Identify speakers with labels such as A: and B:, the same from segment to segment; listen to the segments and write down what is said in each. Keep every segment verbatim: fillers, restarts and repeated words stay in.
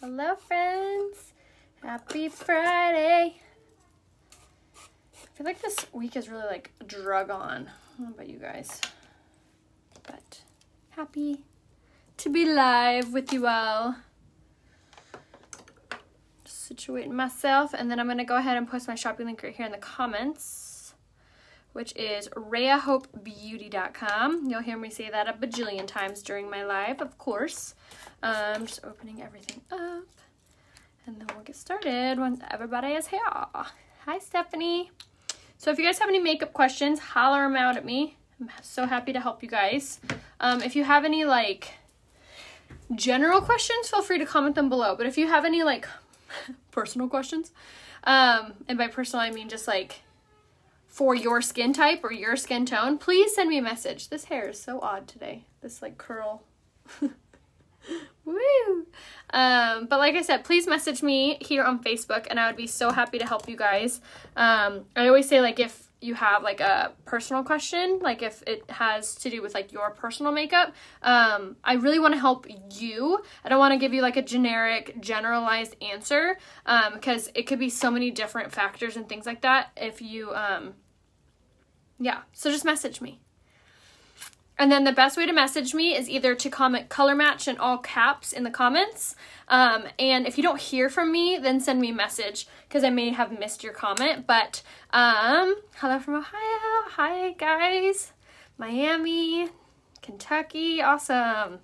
A: Hello, friends. Happy Friday. I feel like this week is really like drug on. I don't know about you guys, but happy to be live with you all. Just situating myself, and then I'm going to go ahead and post my shopping link right here in the comments, which is rhea hope beauty dot com. You'll hear me say that a bajillion times during my live, of course. Um, just opening everything up, and then we'll get started once everybody is here. Hi, Stephanie. So if you guys have any makeup questions, holler them out at me. I'm so happy to help you guys. Um, if you have any, like, general questions, feel free to comment them below. But if you have any, like, personal questions, um, and by personal, I mean just, like, for your skin type or your skin tone, please send me a message. This hair is so odd today. This, like, curl. Woo! Um, but like I said, please message me here on Facebook, and I would be so happy to help you guys. Um, I always say, like, if you have, like, a personal question, like, if it has to do with, like, your personal makeup, um, I really want to help you. I don't want to give you, like, a generic, generalized answer, um, because it could be so many different factors and things like that if you, um, yeah, so just message me. And then the best way to message me is either to comment color match in all caps in the comments. Um, and if you don't hear from me, then send me a message because I may have missed your comment. But um, hello from Ohio. Hi, guys. Miami, Kentucky. Awesome.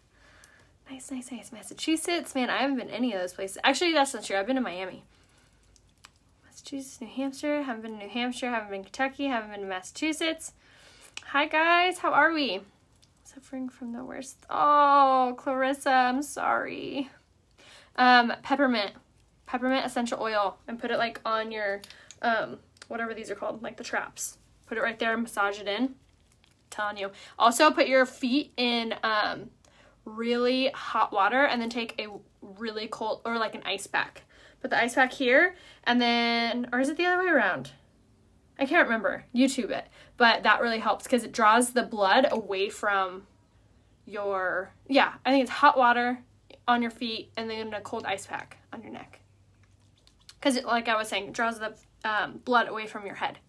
A: Nice, nice, nice. Massachusetts. Man, I haven't been any of those places. Actually, that's not true. I've been to Miami. Massachusetts, New Hampshire. Haven't been to New Hampshire. Haven't been to Kentucky. Haven't been to Massachusetts. Hi guys, how are we? Suffering from the worst. Oh, Clarissa, I'm sorry. Um, peppermint. Peppermint essential oil. And put it like on your, um, whatever these are called, like the traps. Put it right there and massage it in. I'm telling you. Also, put your feet in um, really hot water and then take a really cold, or like an ice pack. Put the ice pack here and then, or is it the other way around? I can't remember. YouTube it. But that really helps because it draws the blood away from your, yeah, I think it's hot water on your feet and then a cold ice pack on your neck. Because, like I was saying, it draws the um, blood away from your head.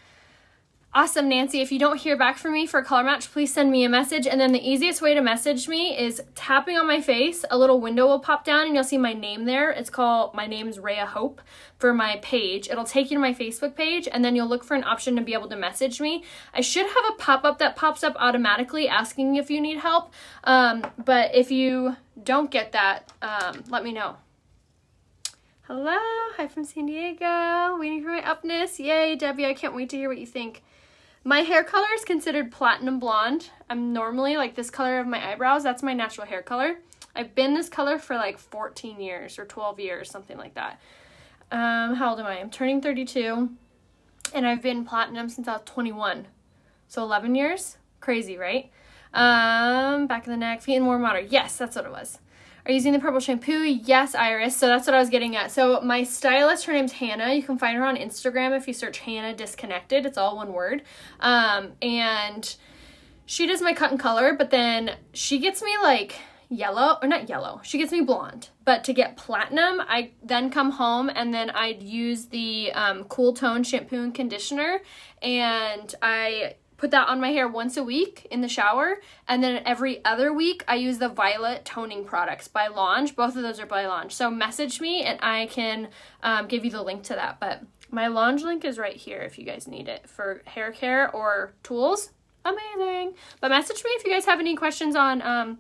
A: Awesome, Nancy. If you don't hear back from me for a color match, please send me a message. And then the easiest way to message me is tapping on my face. A little window will pop down and you'll see my name there. It's called, my name's Rhea Hope for my page. It'll take you to my Facebook page and then you'll look for an option to be able to message me. I should have a pop-up that pops up automatically asking if you need help. Um, but if you don't get that, um, let me know. Hello. Hi from San Diego. Waiting for my upness. Yay, Debbie. I can't wait to hear what you think. My hair color is considered platinum blonde. I'm normally like this color of my eyebrows. That's my natural hair color. I've been this color for like fourteen years or twelve years, something like that. Um, how old am I? I'm turning thirty-two, and I've been platinum since I was twenty-one. So eleven years? Crazy, right? Um, back of the neck, feet in warm water. Yes, that's what it was. Are you using the purple shampoo? Yes, Iris. So that's what I was getting at. So my stylist, her name's Hannah. You can find her on Instagram if you search Hannah Disconnected. It's all one word. Um, and she does my cut and color, but then she gets me like yellow, or not yellow. She gets me blonde. But to get platinum, I then come home and then I'd use the um, Cool Tone shampoo and conditioner, and I put that on my hair once a week in the shower, and then every other week I use the Violet toning products by Lange. Both of those are by Lange. So message me and I can um, give you the link to that. But my Lange link is right here if you guys need it for hair care or tools. Amazing. But message me if you guys have any questions on um,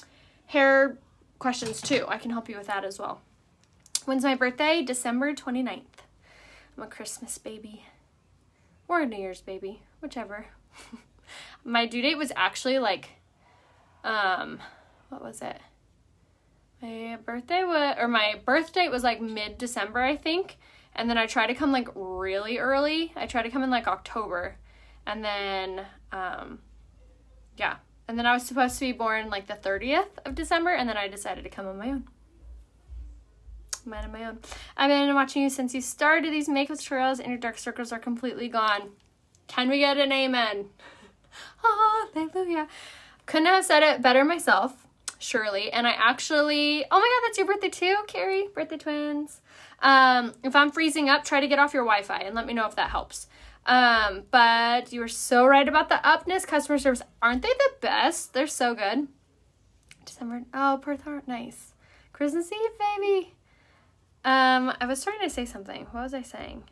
A: hair questions too. I can help you with that as well. When's my birthday? December twenty-ninth. I'm a Christmas baby. Or a New Year's baby. Whichever. My due date was actually like, um, what was it? My birthday was, or my birth date was like mid-December, I think. And then I tried to come like really early. I tried to come in like October. And then, um, yeah. And then I was supposed to be born like the thirtieth of December. And then I decided to come on my own. Mine on my own. I've been watching you since you started. These makeup tutorials and your dark circles are completely gone. Can we get an amen? Hallelujah. Couldn't have said it better myself. Shirley. And I actually, oh my God, that's your birthday too, Carrie. Birthday twins. Um, if I'm freezing up, try to get off your Wi-Fi and let me know if that helps. Um, but you were so right about the Upness customer service. Aren't they the best? They're so good. December, oh, Perth Harbor, nice. Christmas Eve, baby. Um, I was trying to say something. What was I saying?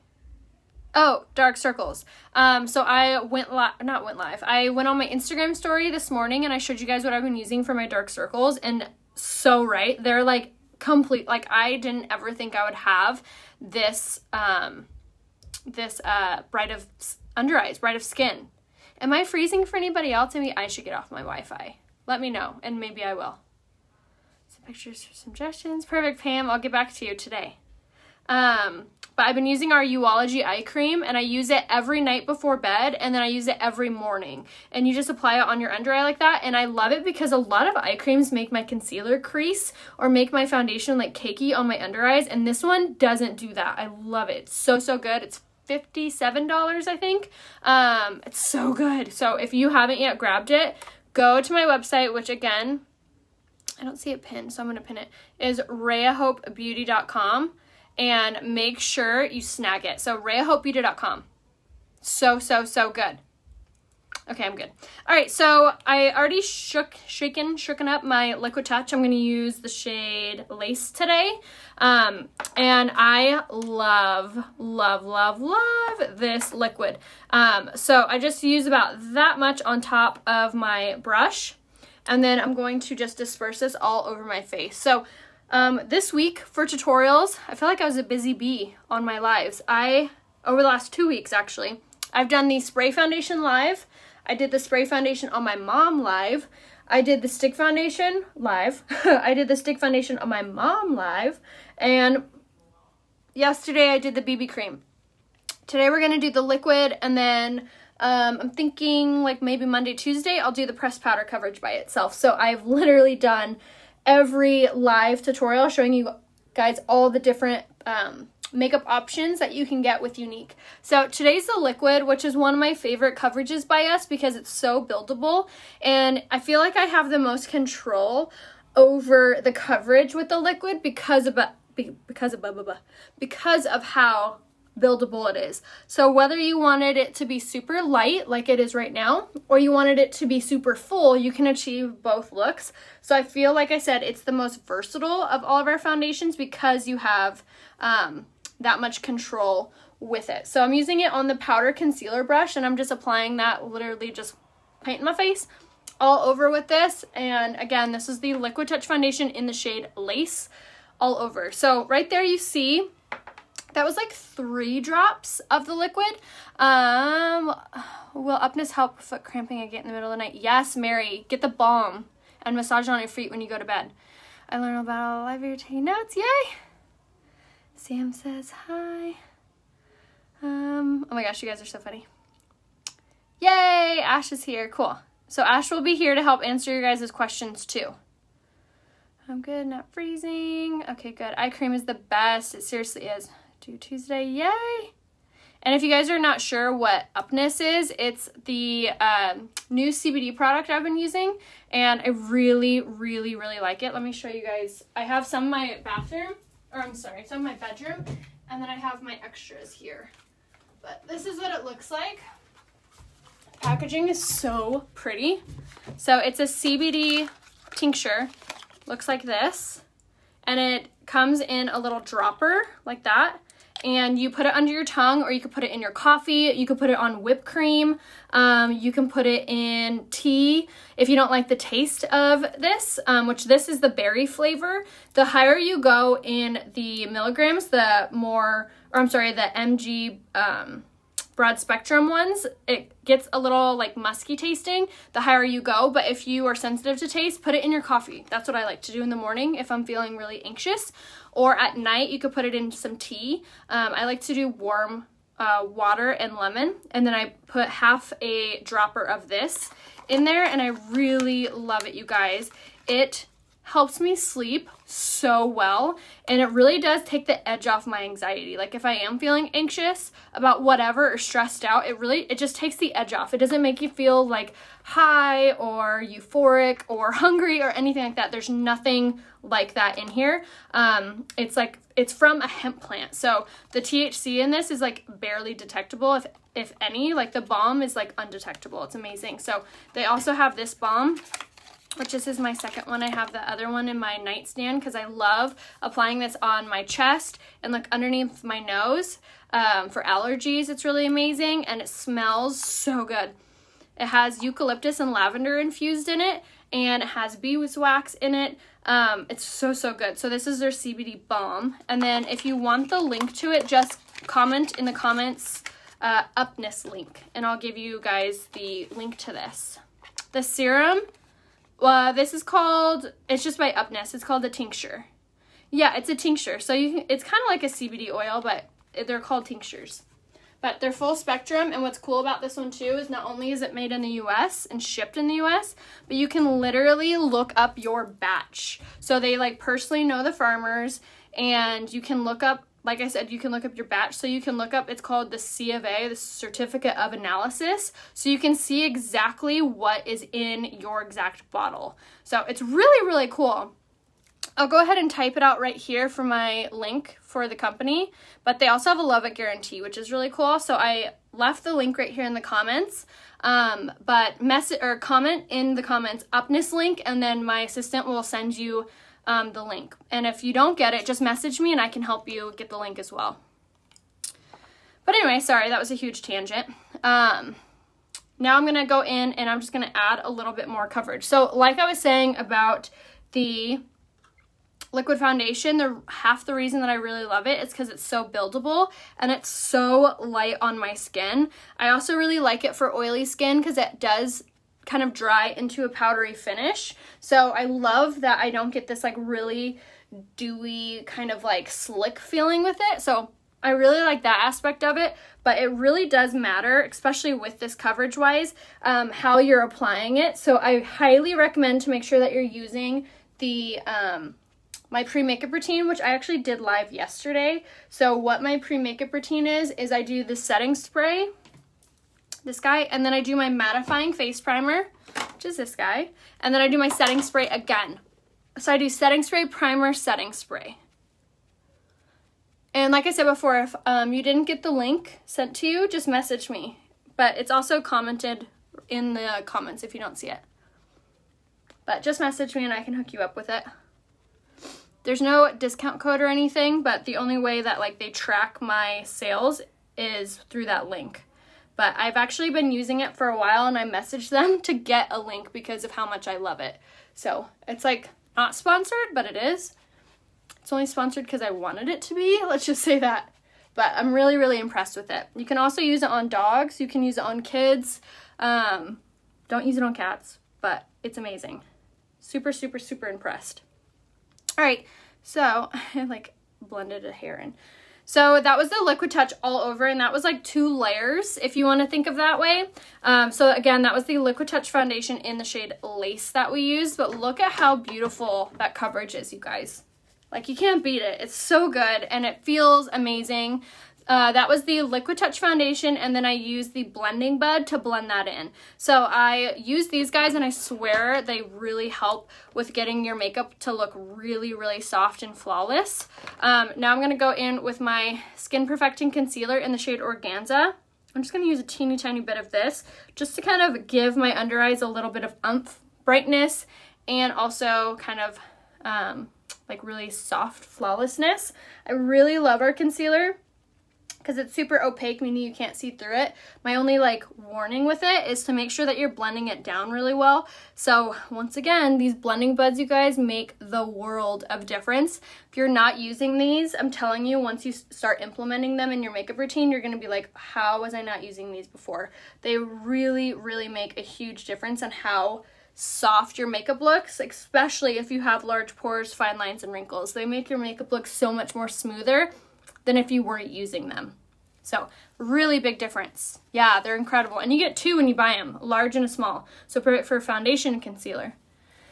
A: Oh, dark circles. Um, so I went live, not went live. I went on my Instagram story this morning and I showed you guys what I've been using for my dark circles, and so right. They're like complete, like I didn't ever think I would have this, um, this, uh, bright of under eyes, bright of skin. Am I freezing for anybody else? Maybe I should get off my Wi-Fi. Let me know, and maybe I will. Some pictures for suggestions. Perfect, Pam. I'll get back to you today. Um, but I've been using our Uology eye cream, and I use it every night before bed, and then I use it every morning. And you just apply it on your under eye like that, and I love it because a lot of eye creams make my concealer crease or make my foundation like cakey on my under eyes, and this one doesn't do that. I love it. It's so, so good. It's fifty-seven dollars, I think. Um, it's so good. So if you haven't yet grabbed it, go to my website, which again, I don't see it pinned, so I'm going to pin it, is rhea hope beauty dot com, and make sure you snag it. So rhea hope beauty dot com. So, so, so good. Okay, I'm good. All right, so I already shook, shaken, shooken up my Liquid Touch. I'm going to use the shade Lace today. Um, and I love, love, love, love this liquid. Um, so I just use about that much on top of my brush. And then I'm going to just disperse this all over my face. So um, this week for tutorials, I feel like I was a busy bee on my lives. I, over the last two weeks actually, I've done the spray foundation live. I did the spray foundation on my mom live. I did the stick foundation live. I did the stick foundation on my mom live. And yesterday I did the B B cream. Today we're going to do the liquid, and then um, I'm thinking like maybe Monday, Tuesday, I'll do the pressed powder coverage by itself. So I've literally done every live tutorial showing you guys all the different um, makeup options that you can get with Younique. So today's the liquid, which is one of my favorite coverages by us because it's so buildable, and I feel like I have the most control over the coverage with the liquid because of because of blah, blah, blah, because of how buildable it is. So whether you wanted it to be super light like it is right now, or you wanted it to be super full, you can achieve both looks. So I feel like I said it's the most versatile of all of our foundations because you have um, that much control with it. So I'm using it on the powder concealer brush, and I'm just applying that, literally just painting my face all over with this. And again, this is the Liquid Touch foundation in the shade Lace all over. So right there you see that was like three drops of the liquid. Um, will Upness help foot cramping I get in the middle of the night? Yes, Mary, get the balm and massage it on your feet when you go to bed. I learned about a live you're taking notes, yay! Sam says hi. Um, oh my gosh, you guys are so funny. Yay, Ash is here, cool. So Ash will be here to help answer your guys' questions too. I'm good, not freezing. Okay, good. Eye cream is the best, it seriously is. Do Tuesday, yay! And if you guys are not sure what Upness is, it's the um, new C B D product I've been using, and I really, really, really like it. Let me show you guys. I have some in my bathroom, or I'm sorry, some in my bedroom, and then I have my extras here. But this is what it looks like. Packaging is so pretty. So it's a C B D tincture, looks like this, and it comes in a little dropper like that. And you put it under your tongue, or you could put it in your coffee. You could put it on whipped cream. Um, you can put it in tea if you don't like the taste of this, um, which this is the berry flavor. The higher you go in the milligrams, the more, or I'm sorry, the M G um, broad spectrum ones, it gets a little like musky tasting the higher you go. But if you are sensitive to taste, put it in your coffee. That's what I like to do in the morning if I'm feeling really anxious. Or at night, you could put it in some tea. Um, I like to do warm uh, water and lemon, and then I put half a dropper of this in there, and I really love it, you guys. It helps me sleep so well, and it really does take the edge off my anxiety. Like if I am feeling anxious about whatever or stressed out, it really, it just takes the edge off. It doesn't make you feel like high or euphoric or hungry or anything like that. There's nothing like that in here. Um, it's like, it's from a hemp plant. So the T H C in this is like barely detectable, if if any. Like the balm is like undetectable. It's amazing. So they also have this balm, which this is my second one. I have the other one in my nightstand because I love applying this on my chest and like underneath my nose um, for allergies. It's really amazing, and it smells so good. It has eucalyptus and lavender infused in it, and it has beeswax in it. Um, it's so, so good. So this is their C B D balm. And then if you want the link to it, just comment in the comments uh, Upness link, and I'll give you guys the link to this. The serum, uh, this is called, it's just by Upness. It's called the tincture. Yeah, it's a tincture. So you can, it's kind of like a C B D oil, but they're called tinctures. But they're full spectrum, and what's cool about this one too is not only is it made in the U S and shipped in the U S, but you can literally look up your batch. So they like personally know the farmers, and you can look up, like I said, you can look up your batch. So you can look up, it's called the C of A, the Certificate of Analysis. So you can see exactly what is in your exact bottle. So it's really, really cool. I'll go ahead and type it out right here for my link for the company, but they also have a love it guarantee, which is really cool. So I left the link right here in the comments, um, but message or comment in the comments Upness link, and then my assistant will send you um, the link. And if you don't get it, just message me and I can help you get the link as well. But anyway, sorry, that was a huge tangent. Um, now I'm gonna go in and I'm just gonna add a little bit more coverage. So like I was saying about the liquid foundation, the half the reason that I really love it is because it's so buildable and it's so light on my skin. I also really like it for oily skin because it does kind of dry into a powdery finish. So I love that I don't get this like really dewy kind of like slick feeling with it. So I really like that aspect of it, but it really does matter, especially with this coverage wise, um, how you're applying it. So I highly recommend to make sure that you're using the um, my pre-makeup routine, which I actually did live yesterday. So what my pre-makeup routine is, is I do the setting spray, this guy, and then I do my mattifying face primer, which is this guy, and then I do my setting spray again. So I do setting spray, primer, setting spray. And like I said before, if um, you didn't get the link sent to you, just message me. But it's also commented in the comments if you don't see it. But just message me and I can hook you up with it. There's no discount code or anything, but the only way that like they track my sales is through that link. But I've actually been using it for a while, and I messaged them to get a link because of how much I love it. So it's like not sponsored, but it is. It's only sponsored because I wanted it to be, let's just say that. But I'm really, really impressed with it. You can also use it on dogs. You can use it on kids. Um, don't use it on cats, but it's amazing. Super, super, super impressed. All right, so I like blended a hair in. So that was the Liquid Touch all over, and that was like two layers if you want to think of that way. Um, so again, that was the Liquid Touch foundation in the shade Lace that we used, but look at how beautiful that coverage is, you guys. Like, you can't beat it. It's so good, and it feels amazing. Uh, that was the Liquid Touch foundation, and then I used the blending bud to blend that in. So I used these guys, and I swear they really help with getting your makeup to look really, really soft and flawless. Um, now I'm going to go in with my Skin Perfecting Concealer in the shade Organza. I'm just going to use a teeny tiny bit of this just to kind of give my under eyes a little bit of oomph, brightness, and also kind of um, like really soft flawlessness. I really love our concealer because it's super opaque, meaning you can't see through it. My only like warning with it is to make sure that you're blending it down really well. So once again, these blending buds, you guys, make the world of difference. If you're not using these, I'm telling you, once you start implementing them in your makeup routine, you're gonna be like, how was I not using these before? They really, really make a huge difference on how soft your makeup looks, especially if you have large pores, fine lines, and wrinkles. They make your makeup look so much more smoother than if you weren't using them. So really big difference. Yeah, they're incredible. And you get two when you buy them, a large and a small. So perfect for foundation and concealer.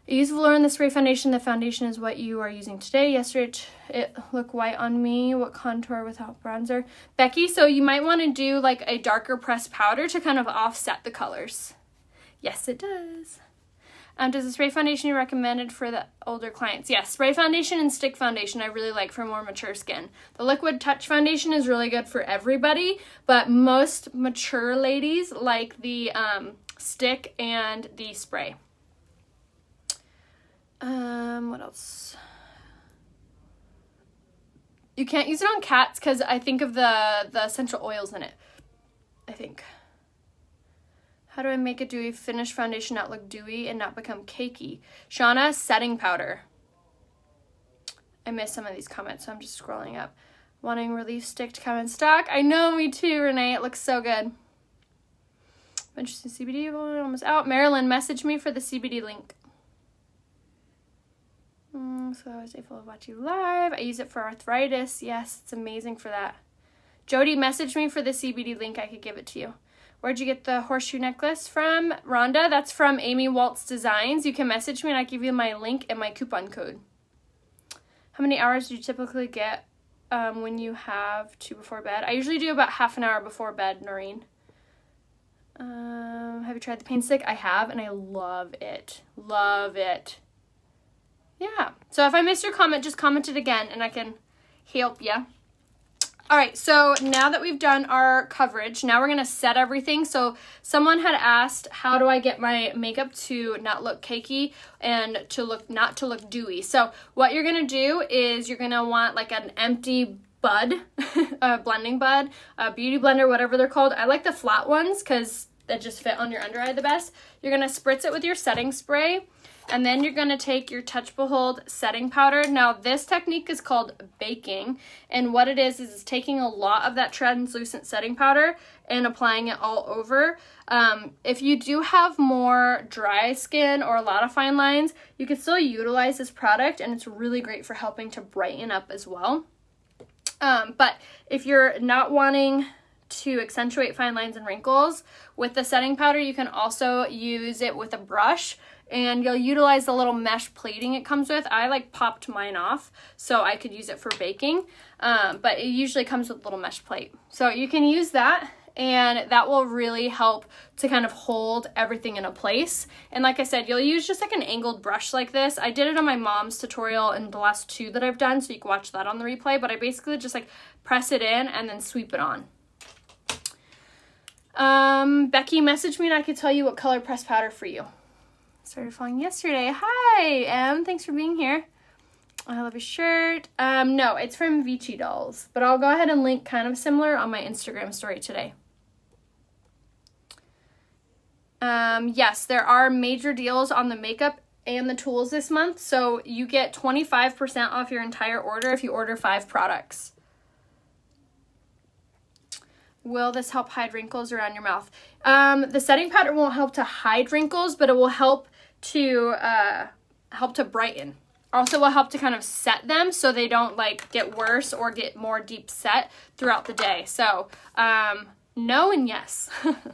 A: I use Velour in the spray foundation. The foundation is what you are using today. Yesterday it, it looked white on me. What contour without bronzer? Becky, so you might want to do like a darker pressed powder to kind of offset the colors. Yes, it does. Um, does the spray foundation you recommended for the older clients? Yes, spray foundation and stick foundation I really like for more mature skin. The liquid touch foundation is really good for everybody, but most mature ladies like the um, stick and the spray. Um, what else? You can't use it on cats because I think of the, the essential oils in it, I think. How do I make a dewy finish foundation not look dewy and not become cakey? Shauna, setting powder. I missed some of these comments, so I'm just scrolling up. Wanting relief stick to come in stock? I know, me too, Renee. It looks so good. Interesting C B D almost out. Marilyn, message me for the C B D link. Mm, so I was able to watch you live. I use it for arthritis. Yes, it's amazing for that. Jody, message me for the C B D link. I could give it to you. Where'd you get the horseshoe necklace from? Rhonda, that's from Amy Waltz Designs. You can message me and I give you my link and my coupon code. How many hours do you typically get um, when you have two before bed? I usually do about half an hour before bed, Noreen. Um, have you tried the pain stick? I have, and I love it. Love it. Yeah. So if I missed your comment, just comment it again and I can help you. All right, so now that we've done our coverage, now we're going to set everything. So someone had asked, how do I get my makeup to not look cakey and to look not to look dewy? So what you're going to do is you're going to want like an empty bud, a blending bud, a beauty blender, whatever they're called. I like the flat ones because they just fit on your under eye the best. You're going to spritz it with your setting spray. And then you're going to take your Touch Behold setting powder. Now, this technique is called baking. And what it is, is it's taking a lot of that translucent setting powder and applying it all over. Um, if you do have more dry skin or a lot of fine lines, you can still utilize this product. And it's really great for helping to brighten up as well. Um, but if you're not wanting to accentuate fine lines and wrinkles, with the setting powder, you can also use it with a brush. And you'll utilize the little mesh plating it comes with. I like popped mine off so I could use it for baking, um, but it usually comes with a little mesh plate. So you can use that and that will really help to kind of hold everything in a place. And like I said, you'll use just like an angled brush like this. I did it on my mom's tutorial in the last two that I've done, so you can watch that on the replay, but I basically just like press it in and then sweep it on. Um, Becky messaged me and I could tell you what color pressed powder for you. Started following yesterday. Hi, Em. Thanks for being here. I love your shirt. Um, no, it's from Vici Dolls, but I'll go ahead and link kind of similar on my Instagram story today. Um, yes, there are major deals on the makeup and the tools this month, so you get twenty-five percent off your entire order if you order five products. Will this help hide wrinkles around your mouth? Um, the setting powder won't help to hide wrinkles, but it will help to uh, help to brighten. Also will help to kind of set them so they don't like get worse or get more deep set throughout the day. So um, no and yes.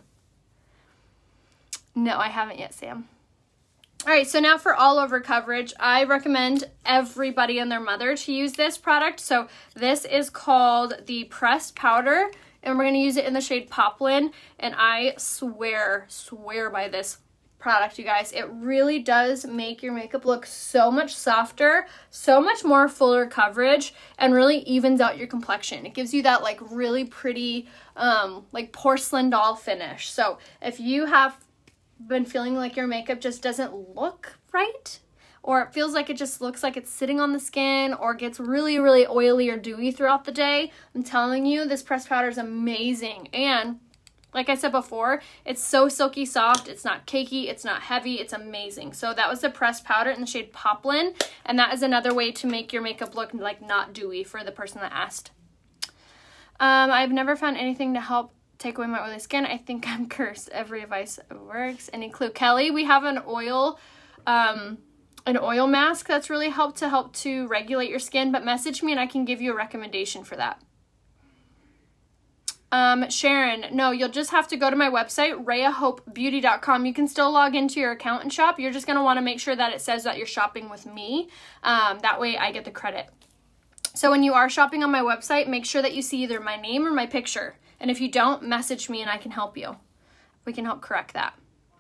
A: No, I haven't yet, Sam. All right, so now for all over coverage, I recommend everybody and their mother to use this product. So this is called the Pressed Powder, and we're going to use it in the shade Poplin, and I swear, swear by this product, you guys. It really does make your makeup look so much softer, so much more fuller coverage, and really evens out your complexion. It gives you that like really pretty, um, like porcelain doll finish. So if you have been feeling like your makeup just doesn't look right, or it feels like it just looks like it's sitting on the skin, or gets really, really oily or dewy throughout the day, I'm telling you, this pressed powder is amazing. And like I said before, it's so silky soft, it's not cakey, it's not heavy, it's amazing. So that was the pressed powder in the shade Poplin, and that is another way to make your makeup look like not dewy for the person that asked. Um, I've never found anything to help take away my oily skin. I think I'm cursed. Every advice works. Any clue? Kelly, we have an oil, um, an oil mask that's really helped to help to regulate your skin, but message me and I can give you a recommendation for that. Um, Sharon, no, you'll just have to go to my website, rhea hope beauty dot com. You can still log into your account and shop. You're just going to want to make sure that it says that you're shopping with me. Um, that way I get the credit. So when you are shopping on my website, make sure that you see either my name or my picture. And if you don't, message me and I can help you. We can help correct that.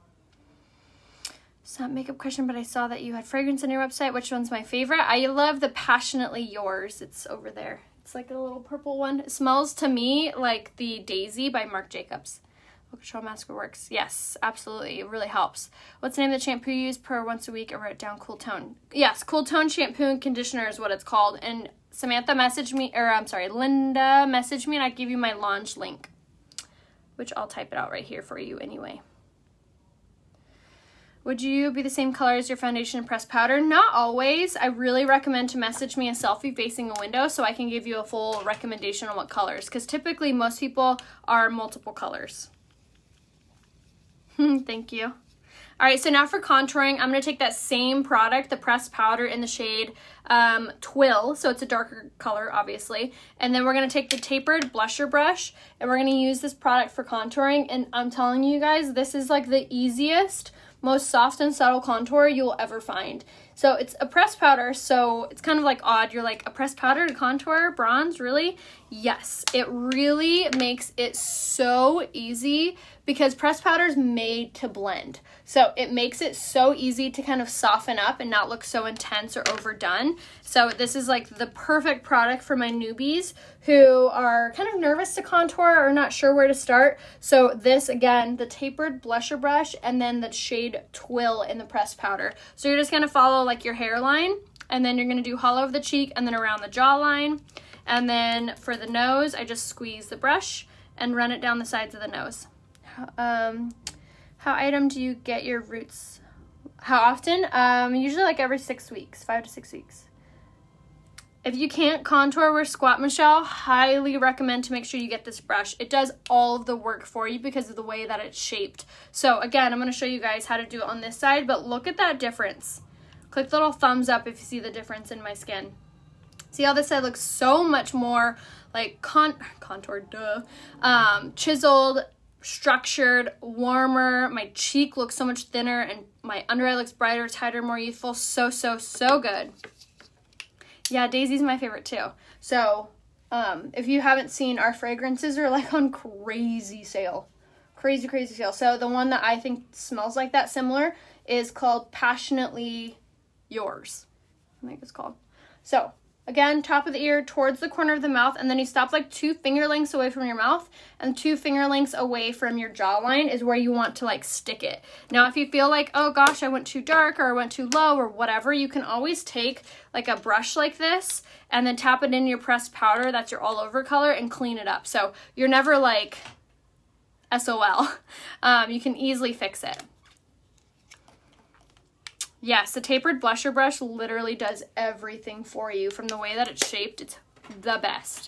A: It's not a makeup question, but I saw that you had fragrance on your website. Which one's my favorite? I love the Passionately Yours. It's over there. It's like a little purple one. It smells to me like the Daisy by Marc Jacobs. Oil Control Mask Works. Yes, absolutely. It really helps. What's the name of the shampoo you use per once a week? I wrote down Cool Tone. Yes, Cool Tone shampoo and conditioner is what it's called. And Samantha messaged me, or I'm sorry, Linda messaged me and I give you my launch link, which I'll type it out right here for you anyway. Would you be the same color as your foundation and pressed powder? Not always. I really recommend to message me a selfie facing a window so I can give you a full recommendation on what colors, because typically most people are multiple colors. Thank you. All right, so now for contouring, I'm going to take that same product, the pressed powder in the shade um, Twill, so it's a darker color, obviously. And then we're going to take the tapered blusher brush, and we're going to use this product for contouring. And I'm telling you guys, this is like the easiest, most soft and subtle contour you'll ever find. So it's a pressed powder, so it's kind of like odd. You're like, a pressed powder to contour bronze, really? Yes, it really makes it so easy because pressed powder is made to blend. So it makes it so easy to kind of soften up and not look so intense or overdone. So this is like the perfect product for my newbies who are kind of nervous to contour or not sure where to start. So this, again, the tapered blusher brush and then the shade Twill in the pressed powder. So you're just going to follow like your hairline, and then you're going to do hollow of the cheek and then around the jawline. And then for the nose, I just squeeze the brush and run it down the sides of the nose. Um, how item do you get your roots? How often? Um, usually like every six weeks, five to six weeks. If you can't contour with Squat Michelle, highly recommend to make sure you get this brush. It does all of the work for you because of the way that it's shaped. So again, I'm going to show you guys how to do it on this side, but look at that difference. Click the little thumbs up if you see the difference in my skin. See how this side looks so much more like con contoured, duh, um, chiseled, structured, warmer. My cheek looks so much thinner and my under eye looks brighter, tighter, more youthful. So, so, so good. Yeah, Daisy's my favorite too. So um, if you haven't seen, our fragrances are like on crazy sale. Crazy, crazy sale. So the one that I think smells like that similar is called Passionately Yours, I think it's called. So again, top of the ear towards the corner of the mouth, and then you stop like two finger lengths away from your mouth, and two finger lengths away from your jawline is where you want to like stick it. Now, if you feel like, oh gosh, I went too dark or I went too low or whatever, you can always take like a brush like this and then tap it in your pressed powder, that's your all over color, and clean it up. So you're never like S O L. Um, you can easily fix it. Yes, the tapered blusher brush literally does everything for you. From the way that it's shaped, it's the best.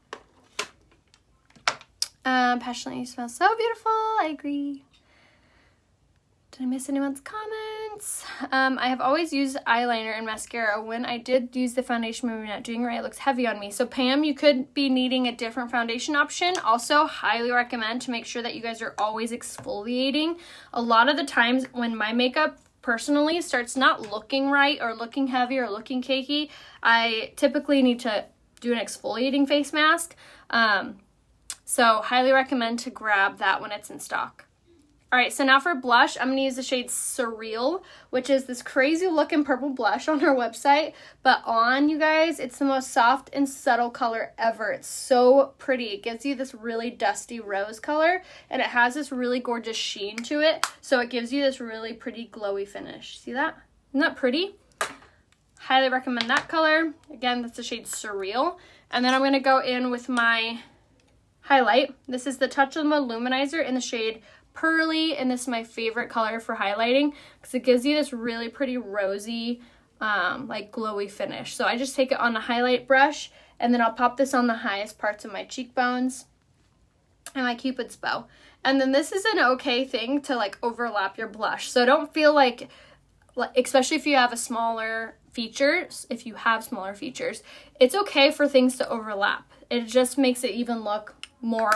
A: Um, Passionately, you smell so beautiful. I agree. Did I miss anyone's comments? Um, I have always used eyeliner and mascara. When I did use the foundation, maybe not doing it right, it looks heavy on me. So Pam, you could be needing a different foundation option. Also, highly recommend to make sure that you guys are always exfoliating. A lot of the times when my makeup personally starts not looking right or looking heavy or looking cakey, I typically need to do an exfoliating face mask. Um, so highly recommend to grab that when it's in stock. All right, so now for blush, I'm going to use the shade Surreal, which is this crazy looking purple blush on our website. But on, you guys, it's the most soft and subtle color ever. It's so pretty. It gives you this really dusty rose color, and it has this really gorgeous sheen to it. So it gives you this really pretty glowy finish. See that? Isn't that pretty? Highly recommend that color. Again, that's the shade Surreal. And then I'm going to go in with my highlight. This is the Touch of the Luminizer in the shade Pearly, and this is my favorite color for highlighting because it gives you this really pretty rosy, um, like glowy finish. So I just take it on a highlight brush, and then I'll pop this on the highest parts of my cheekbones and my Cupid's bow. And then this is an okay thing to like overlap your blush. So don't feel like, especially if you have a smaller features, if you have smaller features, it's okay for things to overlap. It just makes it even look more like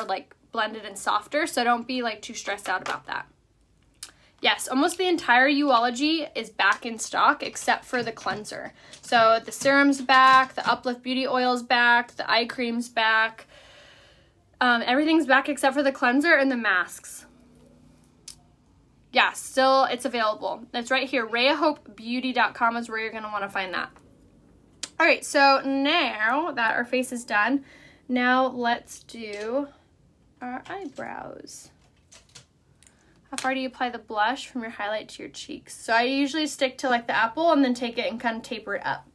A: blended and softer, so don't be like too stressed out about that. Yes, almost the entire Uology is back in stock except for the cleanser. So the serum's back, the Uplift Beauty Oil's back, the eye cream's back. Um, everything's back except for the cleanser and the masks. Yeah, still it's available. It's right here. Rhea Hope Beauty dot com is where you're going to want to find that. All right, so now that our face is done, now let's do our eyebrows. How far do you apply the blush from your highlight to your cheeks? So I usually stick to like the apple and then take it and kind of taper it up.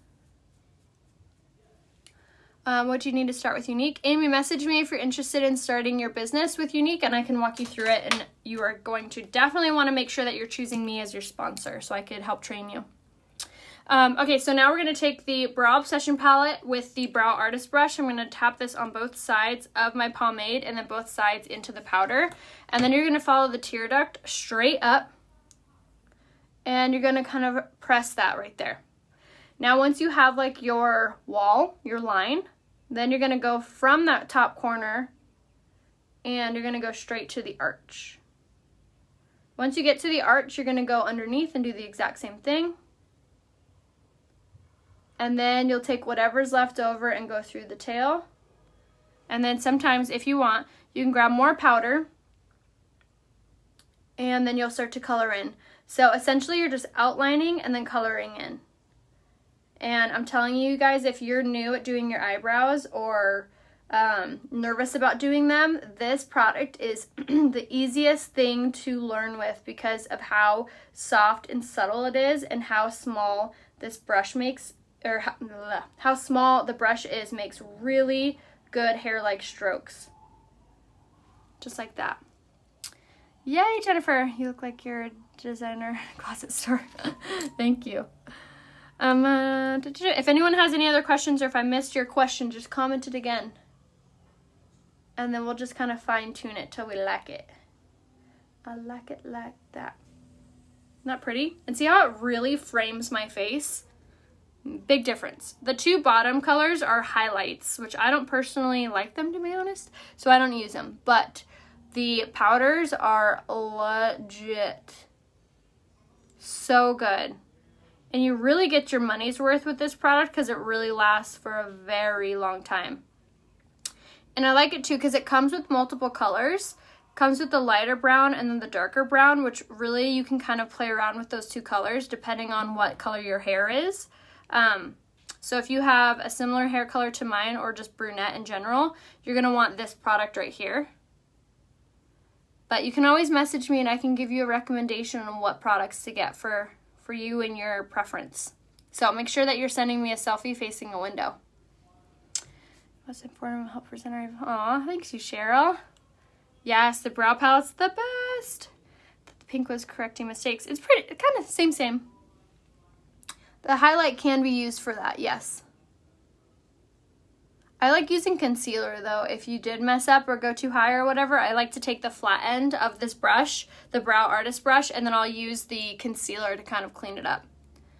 A: Um, what do you need to start with Younique? Amy, message me if you're interested in starting your business with Younique, and I can walk you through it, and you are going to definitely want to make sure that you're choosing me as your sponsor so I could help train you. Um, okay, so now we're going to take the Brow Obsession palette with the Brow Artist brush. I'm going to tap this on both sides of my pomade and then both sides into the powder. And then you're going to follow the tear duct straight up, and you're going to kind of press that right there. Now once you have like your wall, your line, then you're going to go from that top corner and you're going to go straight to the arch. Once you get to the arch, you're going to go underneath and do the exact same thing. And then you'll take whatever's left over and go through the tail. And then sometimes, if you want, you can grab more powder and then you'll start to color in. So essentially you're just outlining and then coloring in. And I'm telling you guys, if you're new at doing your eyebrows or um, nervous about doing them, this product is the easiest thing to learn with because of how soft and subtle it is and how small this brush makes, or how, how small the brush is, makes really good hair-like strokes. Just like that. Yay, Jennifer. You look like you're a designer closet store. Thank you. Um, uh, if anyone has any other questions or if I missed your question, just comment it again. And then we'll just kind of fine tune it till we like it. I like it like that. Isn't that pretty? And see how it really frames my face? Big difference. The two bottom colors are highlights, which I don't personally like them, to be honest, so I don't use them. But the powders are legit. So good. And you really get your money's worth with this product because it really lasts for a very long time. And I like it too because it comes with multiple colors. It comes with the lighter brown and then the darker brown, which really you can kind of play around with those two colors depending on what color your hair is. Um, so if you have a similar hair color to mine or just brunette in general, you're going to want this product right here. But you can always message me and I can give you a recommendation on what products to get for for you and your preference. So make sure that you're sending me a selfie facing a window. Most important help presenter. Aw, thanks you, Cheryl. Yes, the brow palette's the best. The pink was correcting mistakes. It's pretty, kind of same, same. The highlight can be used for that, yes. I like using concealer though. If you did mess up or go too high or whatever, I like to take the flat end of this brush, the Brow Artist brush, and then I'll use the concealer to kind of clean it up.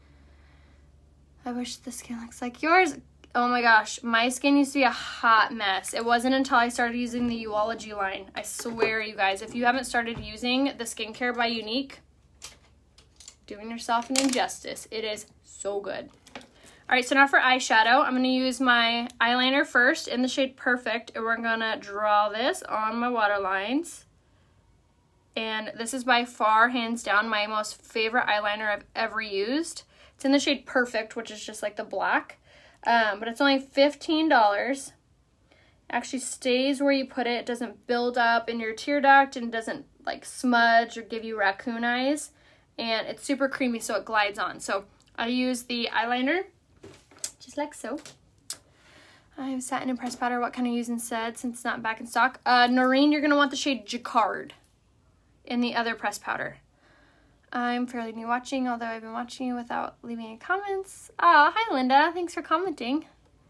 A: I wish the skin looks like yours. Oh my gosh, my skin used to be a hot mess. It wasn't until I started using the Uology line. I swear, you guys, if you haven't started using the Skincare by Younique, doing yourself an injustice. It is so good. All right, so now for eyeshadow, I'm going to use my eyeliner first in the shade Perfect, and we're going to draw this on my waterlines. And this is by far, hands down, my most favorite eyeliner I've ever used. It's in the shade Perfect, which is just like the black, um, but it's only fifteen dollars. It actually stays where you put it. It doesn't build up in your tear duct and doesn't like smudge or give you raccoon eyes. And it's super creamy, so it glides on. So I use the eyeliner. Just like so. I have satin and pressed powder. What can I use instead since it's not back in stock? Uh, Noreen, you're going to want the shade Jacquard in the other pressed powder. I'm fairly new watching, although I've been watching you without leaving any comments. Oh, hi Linda. Thanks for commenting.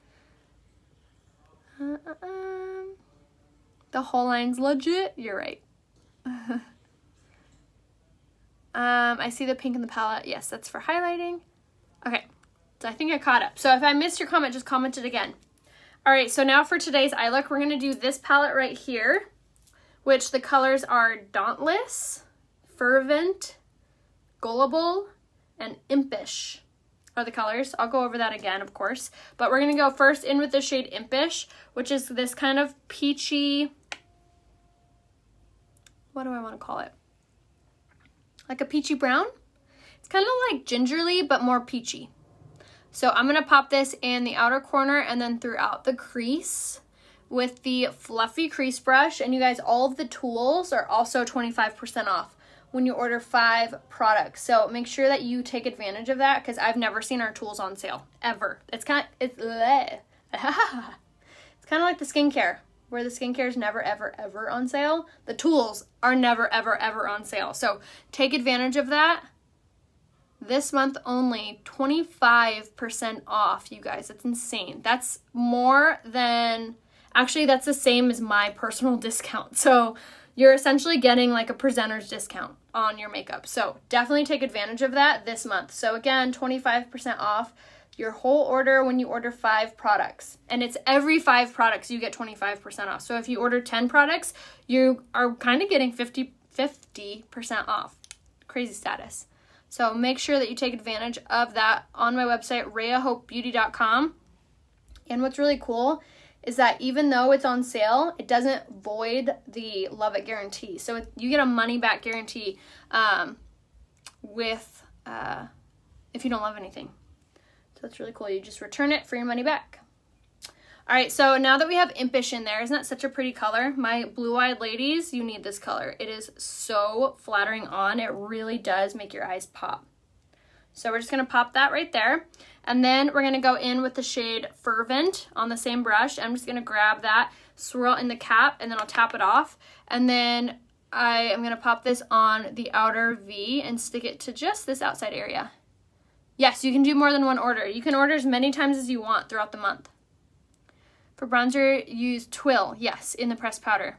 A: Uh, uh, um, the whole line's legit. You're right. um, I see the pink in the palette. Yes, that's for highlighting. Okay. So I think I caught up. So if I missed your comment, just comment it again. All right, so now for today's eye look, we're gonna do this palette right here, which the colors are Dauntless, Fervent, Gullible, and Impish are the colors. I'll go over that again, of course. But we're going to go first in with the shade Impish, which is this kind of peachy, what do I want to call it? Like a peachy brown. It's kind of like gingerly, but more peachy. So I'm going to pop this in the outer corner and then throughout the crease with the fluffy crease brush. And you guys, all of the tools are also twenty-five percent off when you order five products. So make sure that you take advantage of that, because I've never seen our tools on sale, ever. It's kind of, it's, it's kind of like the skincare, where the skincare is never, ever, ever on sale. The tools are never, ever, ever on sale. So take advantage of that. This month only, twenty-five percent off, you guys. That's insane. That's more than, actually that's the same as my personal discount. So you're essentially getting like a presenter's discount on your makeup. So definitely take advantage of that this month. So again, twenty-five percent off your whole order when you order five products. And it's every five products you get twenty-five percent off. So if you order ten products, you are kind of getting fifty percent off. Crazy status. So make sure that you take advantage of that on my website, rhea hope beauty dot com. And what's really cool is that even though it's on sale, it doesn't void the Love It guarantee. So it, you get a money back guarantee um, with uh, if you don't love anything. So that's really cool. You just return it for your money back. All right, so now that we have Impish in there, isn't that such a pretty color? My blue-eyed ladies, you need this color. It is so flattering on. It really does make your eyes pop. So we're just going to pop that right there. And then we're going to go in with the shade Fervent on the same brush. I'm just going to grab that, swirl in the cap, and then I'll tap it off. And then I am going to pop this on the outer V and stick it to just this outside area. Yes, you can do more than one order. You can order as many times as you want throughout the month. For bronzer, use Twill, yes, in the pressed powder.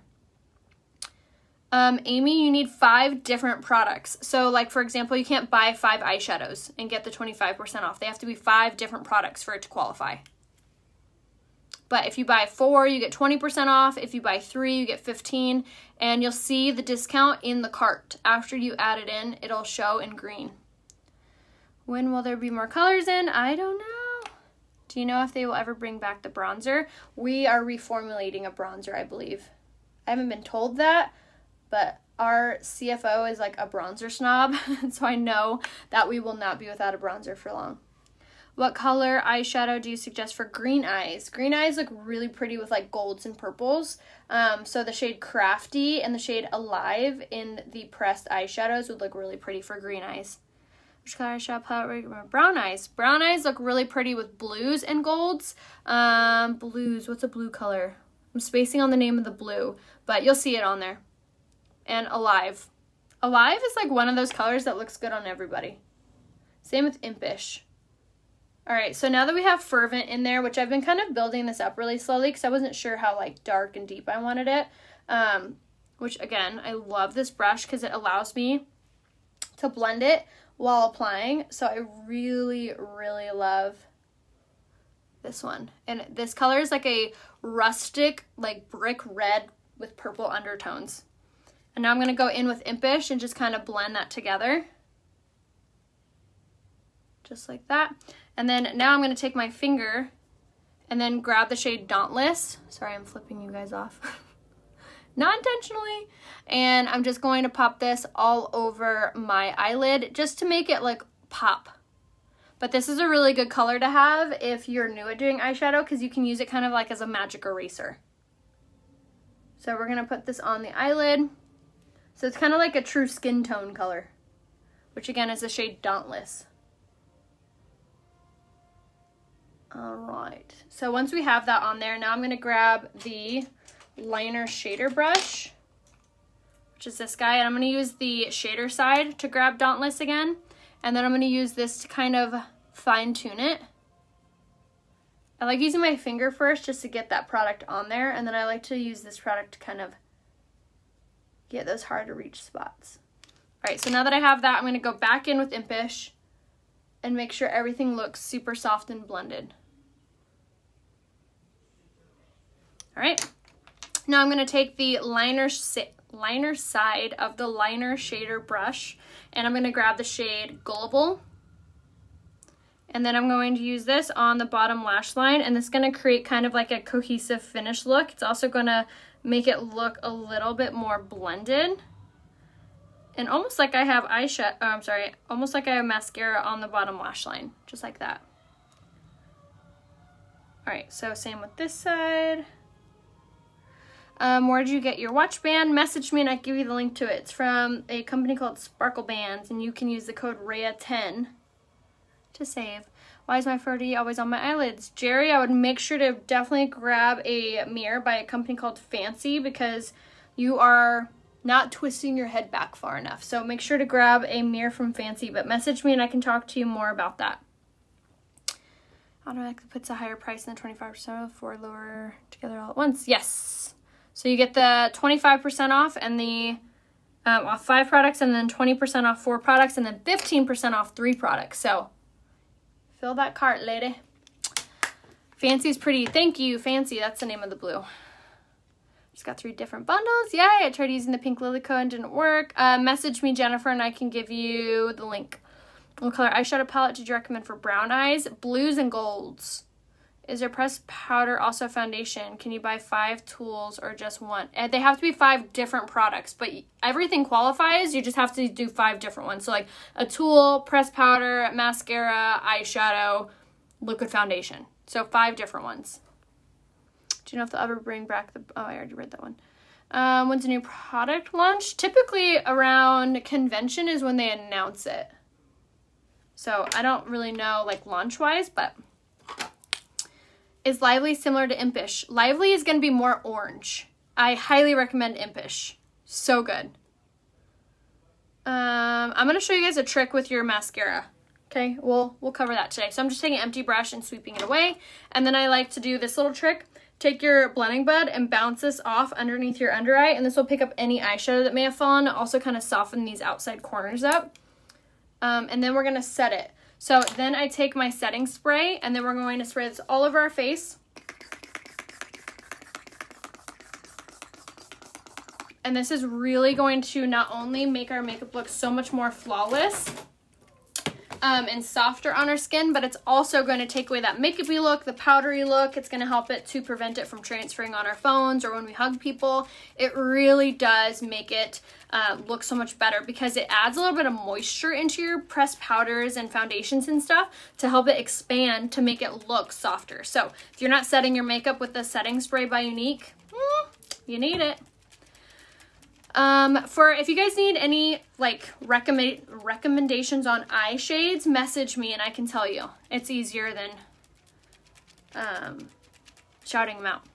A: Um, Amy, you need five different products. So like, for example, you can't buy five eyeshadows and get the twenty-five percent off. They have to be five different products for it to qualify. But if you buy four, you get twenty percent off. If you buy three, you get fifteen. And you'll see the discount in the cart. After you add it in, it'll show in green. When will there be more colors in? I don't know. Do you know if they will ever bring back the bronzer? We are reformulating a bronzer, I believe. I haven't been told that, but our C F O is like a bronzer snob, so I know that we will not be without a bronzer for long. What color eyeshadow do you suggest for green eyes? Green eyes look really pretty with like golds and purples. Um, so the shade Crafty and the shade Alive in the pressed eyeshadows would look really pretty for green eyes. Which color eyeshadow palette? Brown eyes. Brown eyes look really pretty with blues and golds. Um, blues, what's a blue color? I'm spacing on the name of the blue, but you'll see it on there. And Alive. Alive is like one of those colors that looks good on everybody. Same with Impish. All right, so now that we have Fervent in there, which I've been kind of building this up really slowly because I wasn't sure how like dark and deep I wanted it. Um, which again, I love this brush because it allows me to blend it while applying. So I really, really love this one. And this color is like a rustic, like brick red with purple undertones. And now I'm going to go in with Impish and just kind of blend that together. Just like that. And then now I'm going to take my finger and then grab the shade Dauntless. Sorry, I'm flipping you guys off. Not intentionally. And I'm just going to pop this all over my eyelid just to make it like pop. But this is a really good color to have if you're new at doing eyeshadow because you can use it kind of like as a magic eraser. So we're going to put this on the eyelid. So it's kind of like a true skin tone color, which again is the shade Dauntless. All right, so once we have that on there, now I'm going to grab the liner shader brush, which is this guy, and I'm going to use the shader side to grab Dauntless again, and then I'm going to use this to kind of fine tune it. I like using my finger first just to get that product on there, and then I like to use this product to kind of get those hard to reach spots. All right, so now that I have that, I'm going to go back in with Impish and make sure everything looks super soft and blended. All right. Now I'm going to take the liner, liner side of the liner shader brush, and I'm going to grab the shade Gullible. And then I'm going to use this on the bottom lash line, and this is going to create kind of like a cohesive finish look. It's also going to make it look a little bit more blended. And almost like I have eyeshadow, oh, I'm sorry, almost like I have mascara on the bottom lash line, just like that. All right, so same with this side. Um, where did you get your watch band? Message me and I can give you the link to it. It's from a company called Sparkle Bands, and you can use the code R A Y A ten to save. Why is my Ferdy always on my eyelids? Jerry, I would make sure to definitely grab a mirror by a company called Fancy, because you are not twisting your head back far enough. So make sure to grab a mirror from Fancy, but message me and I can talk to you more about that. Automatically puts a higher price than twenty-five percent for lower together all at once. Yes. So you get the twenty-five percent off and the um, off five products, and then twenty percent off four products, and then fifteen percent off three products. So fill that cart, lady. Fancy's pretty. Thank you, Fancy. That's the name of the blue. Just got three different bundles. Yay! I tried using the pink lily code and didn't work. Uh, message me, Jennifer, and I can give you the link. What color eyeshadow palette did you recommend for brown eyes? Blues and golds. Is your pressed powder also foundation? Can you buy five tools or just one? And they have to be five different products, but everything qualifies. You just have to do five different ones. So like a tool, pressed powder, mascara, eyeshadow, liquid foundation. So five different ones. Do you know if they'll ever bring back the... Oh, I already read that one. Um, when's a new product launch? Typically around convention is when they announce it. So I don't really know like launch-wise, but... Is Lively similar to Impish? Lively is going to be more orange. I highly recommend Impish. So good. Um, I'm going to show you guys a trick with your mascara. Okay, we'll, we'll cover that today. So I'm just taking an empty brush and sweeping it away. And then I like to do this little trick. Take your blending bud and bounce this off underneath your under eye, and this will pick up any eyeshadow that may have fallen. Also kind of soften these outside corners up. Um, and then we're going to set it. So then I take my setting spray, and then we're going to spray this all over our face. And this is really going to not only make our makeup look so much more flawless um, and softer on our skin, but it's also going to take away that makeup-y look, the powdery look. It's going to help it to prevent it from transferring on our phones or when we hug people. It really does make it uh, look so much better because it adds a little bit of moisture into your pressed powders and foundations and stuff to help it expand to make it look softer. So if you're not setting your makeup with the setting spray by Younique, mm, you need it. Um, for if you guys need any like recommend recommendations on eye shades, message me and I can tell you. It's easier than um, shouting them out.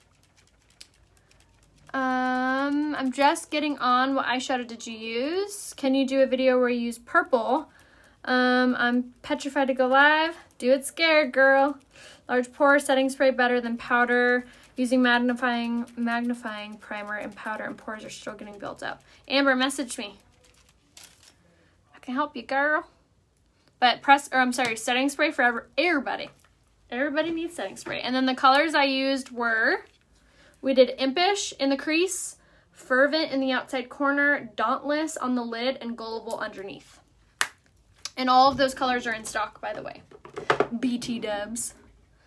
A: Um, I'm just getting on. What eyeshadow did you use? Can you do a video where you use purple? Um, I'm petrified to go live. Do it scared, girl. Large pore setting spray better than powder. Using magnifying magnifying primer and powder, and pores are still getting built up. Amber, message me. I can help you, girl. But press, or I'm sorry, setting spray for everybody. Everybody needs setting spray. And then the colors I used were, we did Impish in the crease, Fervent in the outside corner, Dauntless on the lid, and Gullible underneath. And all of those colors are in stock, by the way. B T dubs.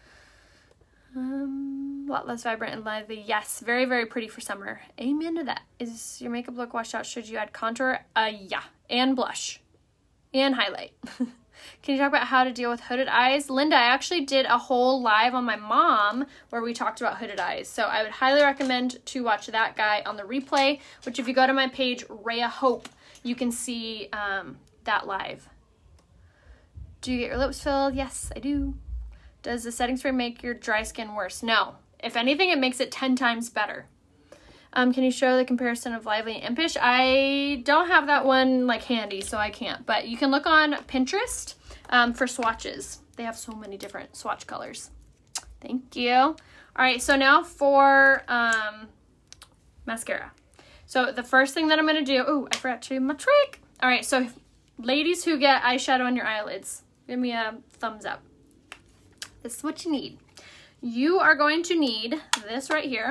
A: Um, a lot less vibrant and lively. Yes, very, very pretty for summer. Amen to that. Is your makeup look washed out? Should you add contour? Uh, yeah. And blush. And highlight. Can you talk about how to deal with hooded eyes? Linda, I actually did a whole live on my mom where we talked about hooded eyes. So I would highly recommend to watch that guy on the replay, which if you go to my page, Rhea Hope, you can see um, that live. Do you get your lips filled? Yes, I do. Does the setting spray make your dry skin worse? No. If anything, it makes it ten times better. Um, can you show the comparison of Lively and Impish? I don't have that one like handy, so I can't. But you can look on Pinterest um, for swatches. They have so many different swatch colors. Thank you. All right, so now for um, mascara. So the first thing that I'm going to do... Oh, I forgot to do my trick. All right, so ladies who get eyeshadow on your eyelids, give me a thumbs up. This is what you need. You are going to need this right here.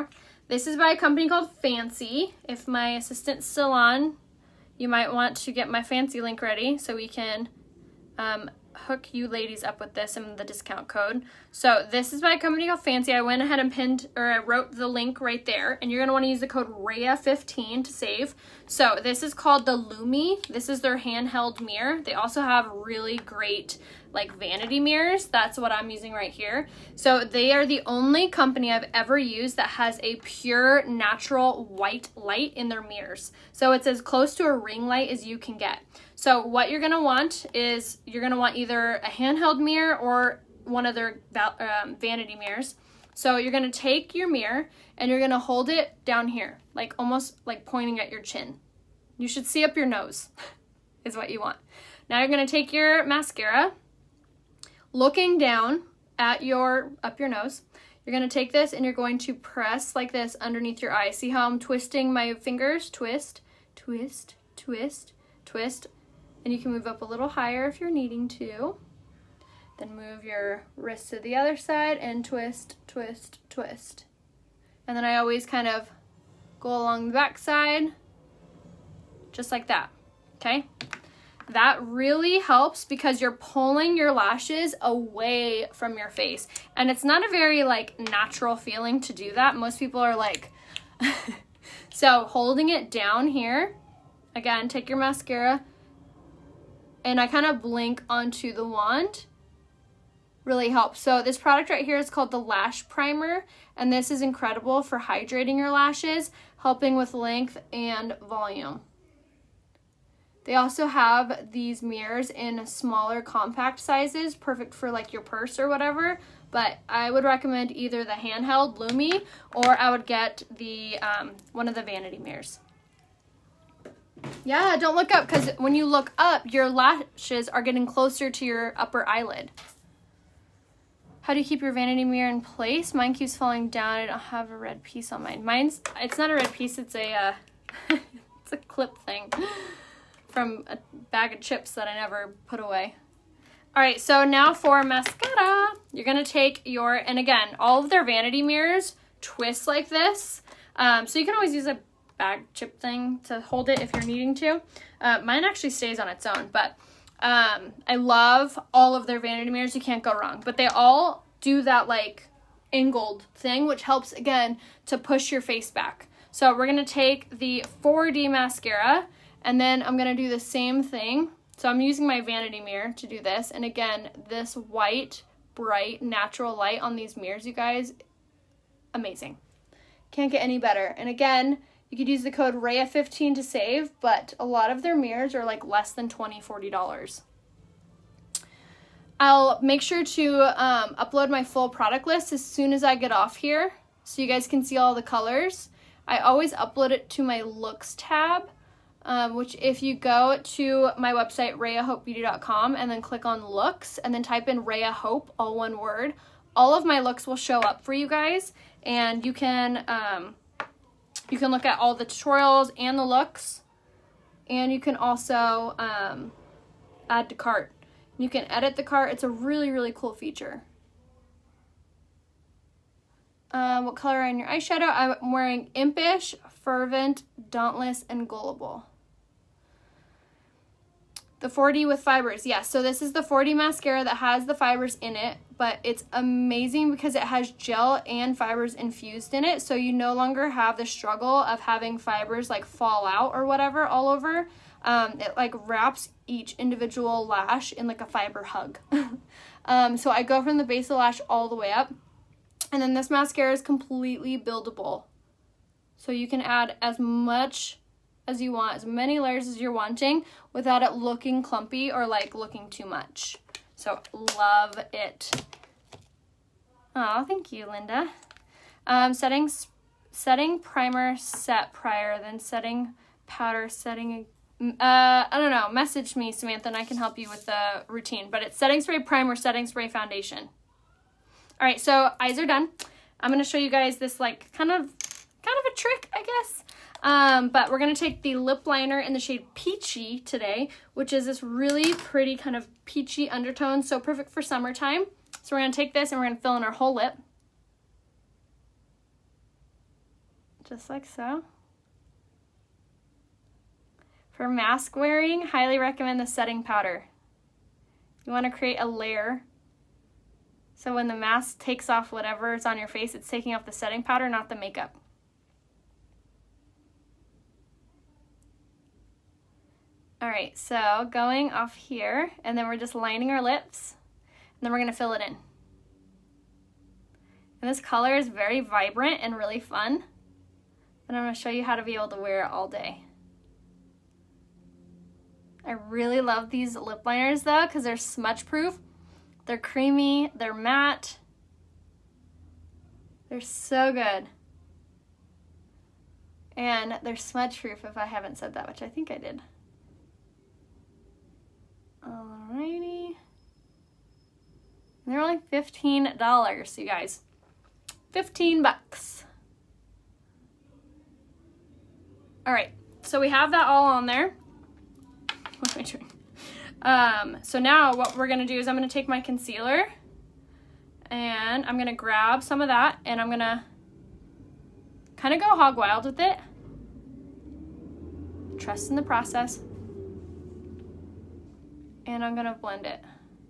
A: This is by a company called Fancy. If my assistant's still on, you might want to get my Fancy link ready so we can um, hook you ladies up with this and the discount code. So this is by a company called Fancy. I went ahead and pinned, or I wrote the link right there, and you're going to want to use the code R A Y A fifteen to save. So this is called the Lumi. This is their handheld mirror. They also have really great like vanity mirrors. That's what I'm using right here. So they are the only company I've ever used that has a pure natural white light in their mirrors. So it's as close to a ring light as you can get. So what you're gonna want is you're gonna want either a handheld mirror or one of their um, vanity mirrors. So you're gonna take your mirror and you're gonna hold it down here, like almost like pointing at your chin. You should see up your nose is what you want. Now you're gonna take your mascara, looking down at your, up your nose. You're gonna take this and you're going to press like this underneath your eye. See how I'm twisting my fingers? Twist, twist, twist, twist. And you can move up a little higher if you're needing to. Then move your wrist to the other side and twist, twist, twist. And then I always kind of go along the back side, just like that, okay? That really helps because you're pulling your lashes away from your face. And it's not a very like natural feeling to do that. Most people are like, so holding it down here, again, take your mascara, and I kind of blink onto the wand. Really helps. So this product right here is called the Lash Primer, and this is incredible for hydrating your lashes, helping with length and volume. They also have these mirrors in smaller compact sizes, perfect for like your purse or whatever, but I would recommend either the handheld Lumi or I would get the um, one of the vanity mirrors. Yeah, don't look up, because when you look up, your lashes are getting closer to your upper eyelid. How do you keep your vanity mirror in place? Mine keeps falling down. I don't have a red piece on mine. Mine's, it's not a red piece, it's a, uh, it's a clip thing from a bag of chips that I never put away. All right, so now for mascara, you're gonna take your, and again, all of their vanity mirrors twist like this. Um, so you can always use a bag chip thing to hold it if you're needing to. Uh, mine actually stays on its own, but um, I love all of their vanity mirrors. You can't go wrong, but they all do that like angled thing, which helps again to push your face back. So we're gonna take the four D mascara, and then I'm gonna do the same thing. So I'm using my vanity mirror to do this, and again, this white, bright, natural light on these mirrors, you guys, amazing. Can't get any better. And again, you could use the code R A Y A fifteen to save, but a lot of their mirrors are like less than twenty dollars, forty dollars. I'll make sure to um, upload my full product list as soon as I get off here so you guys can see all the colors. I always upload it to my looks tab, um, which if you go to my website, raya hope beauty dot com, and then click on looks and then type in Raya Hope, all one word, all of my looks will show up for you guys, and you can um, you can look at all the tutorials and the looks, and you can also um, add to cart. You can edit the cart. It's a really, really cool feature. Um, what color are in your eyeshadow? I'm wearing Impish, Fervent, Dauntless, and Gullible. The four D with fibers. Yes, yeah, so this is the four D mascara that has the fibers in it, but it's amazing because it has gel and fibers infused in it, so you no longer have the struggle of having fibers like fall out or whatever all over. Um, it like wraps each individual lash in like a fiber hug. um, so I go from the base of the lash all the way up, and then this mascara is completely buildable. So you can add as much as you want, as many layers as you're wanting without it looking clumpy or like looking too much. So love it. Oh, thank you, Linda. Um, setting, setting primer set prior, then setting powder, setting, uh, I don't know, message me, Samantha, and I can help you with the routine, but it's setting spray primer, setting spray foundation. All right, so eyes are done. I'm gonna show you guys this like kind of, kind of a trick, I guess. Um, but we're going to take the lip liner in the shade Peachy today, which is this really pretty kind of peachy undertone, so perfect for summertime. So we're going to take this and we're going to fill in our whole lip. just like so. For mask wearing, highly recommend the setting powder. You want to create a layer so when the mask takes off whatever is on your face, it's taking off the setting powder, not the makeup. All right, so going off here, and then we're just lining our lips, and then we're gonna fill it in. And this color is very vibrant and really fun, and I'm gonna show you how to be able to wear it all day. I really love these lip liners though, because they're smudge proof. They're creamy, they're matte. They're so good. And they're smudge proof if I haven't said that, which I think I did. Alrighty. And they're only fifteen dollars, you guys. fifteen bucks. Alright, so we have that all on there. What am I doing? Um, so now what we're gonna do is I'm gonna take my concealer and I'm gonna grab some of that and I'm gonna kind of go hog wild with it. Trust in the process. And I'm gonna blend it.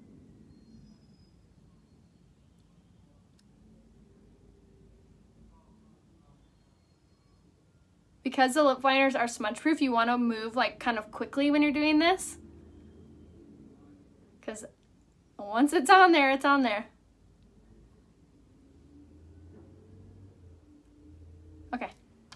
A: Because the lip liners are smudge proof, you wanna move like kind of quickly when you're doing this. Because once it's on there, it's on there. Okay.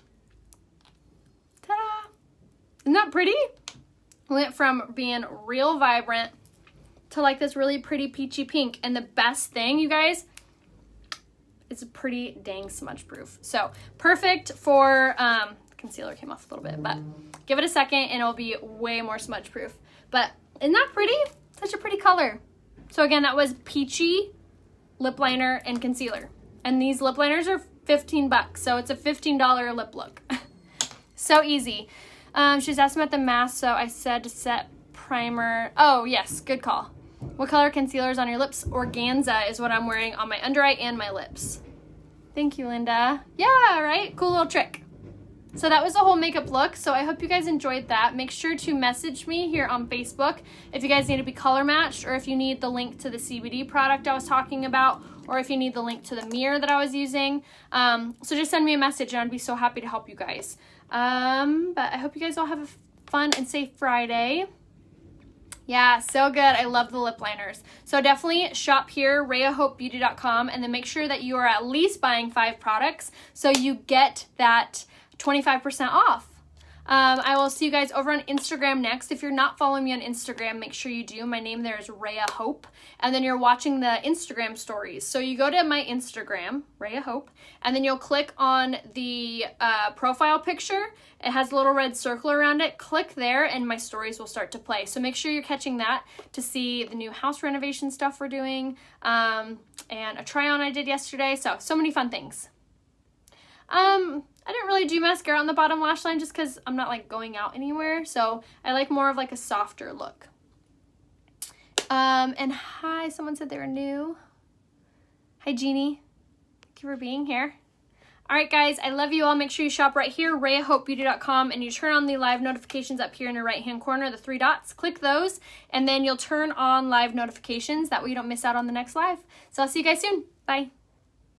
A: Ta-da! Isn't that pretty? Went from being real vibrant to like this really pretty peachy pink. And the best thing, you guys, it's pretty dang smudge proof. So perfect for, um, concealer came off a little bit, but give it a second and it'll be way more smudge proof. But isn't that pretty? Such a pretty color. So again, that was peachy lip liner and concealer. And these lip liners are fifteen bucks. So it's a fifteen dollar lip look. So easy. Um, she's asking about the mask, so I said to set primer. Oh, yes, good call. What color concealer is on your lips? Organza is what I'm wearing on my under eye and my lips. Thank you, Linda. Yeah, right? Cool little trick. So that was the whole makeup look, so I hope you guys enjoyed that. Make sure to message me here on Facebook if you guys need to be color matched, or if you need the link to the C B D product I was talking about, or if you need the link to the mirror that I was using. Um, so just send me a message and I'd be so happy to help you guys. Um, but I hope you guys all have a fun and safe Friday. Yeah, so good. I love the lip liners. So definitely shop here, rhea hope beauty dot com, and then make sure that you are at least buying five products so you get that twenty-five percent off. Um, I will see you guys over on Instagram next. If you're not following me on Instagram, make sure you do. My name there is Rhea Hope. And then you're watching the Instagram stories. So you go to my Instagram, Rhea Hope, and then you'll click on the uh, profile picture. It has a little red circle around it. Click there and my stories will start to play. So make sure you're catching that to see the new house renovation stuff we're doing, um, and a try on I did yesterday. So, so many fun things. Um... I didn't really do mascara on the bottom lash line just because I'm not like going out anywhere. So I like more of like a softer look. Um, and hi, someone said they were new. Hi, Jeannie. Thank you for being here. All right, guys, I love you all. Make sure you shop right here, rhea hope beauty dot com, and you turn on the live notifications up here in your right-hand corner, the three dots. Click those, and then you'll turn on live notifications. That way you don't miss out on the next live. So I'll see you guys soon. Bye.